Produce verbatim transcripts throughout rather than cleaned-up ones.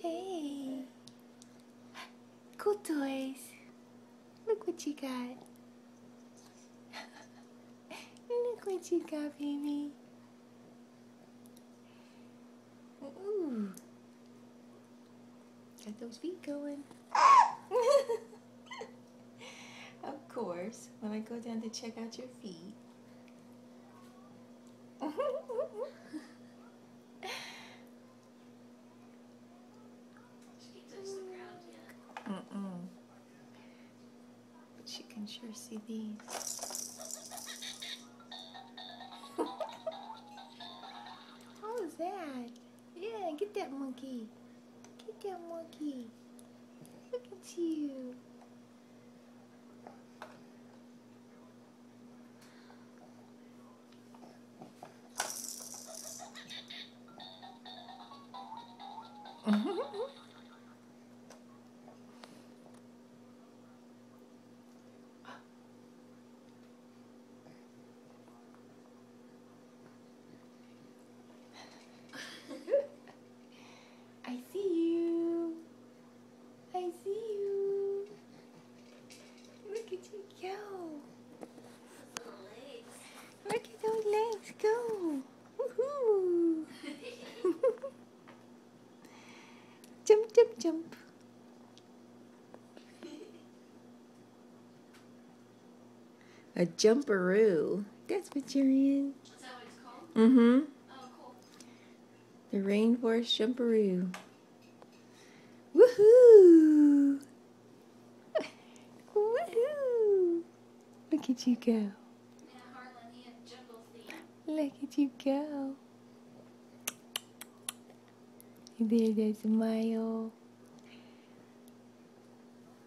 Hey. Cool toys. Look what you got. Look what you got, baby. Ooh. Got those feet going. Of course, when I go down to check out your feet. Mm-mm. But she can sure see these. What was that? Yeah, get that monkey. Get that monkey. Look at you. I see you. I see you. Look at you go. Look at those legs go. Woohoo. Jump, jump, jump. A jumperoo. That's what you're in. Is that what it's called? Mm-hmm. Oh, cool. The rainforest jumperoo. Woohoo! Woohoo! Look at you go. Yeah, Harlan, he had jungle theme. Look at you go. There's that smile.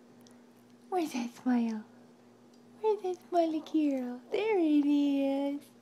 Where's that smile? Where's that smiley Kiro? There it is.